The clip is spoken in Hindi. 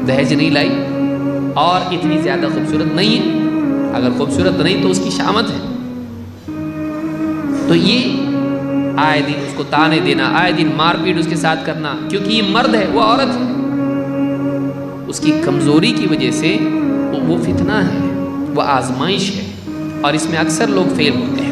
दहेज नहीं लाई और इतनी ज़्यादा खूबसूरत नहीं है। अगर खूबसूरत नहीं तो उसकी शामत है। तो ये आए दिन उसको ताने देना, आए दिन मारपीट उसके साथ करना, क्योंकि ये मर्द है, वो औरत है, उसकी कमज़ोरी की वजह से वो फितना है, वो आजमाइश है, और इसमें अक्सर लोग फेल होते हैं।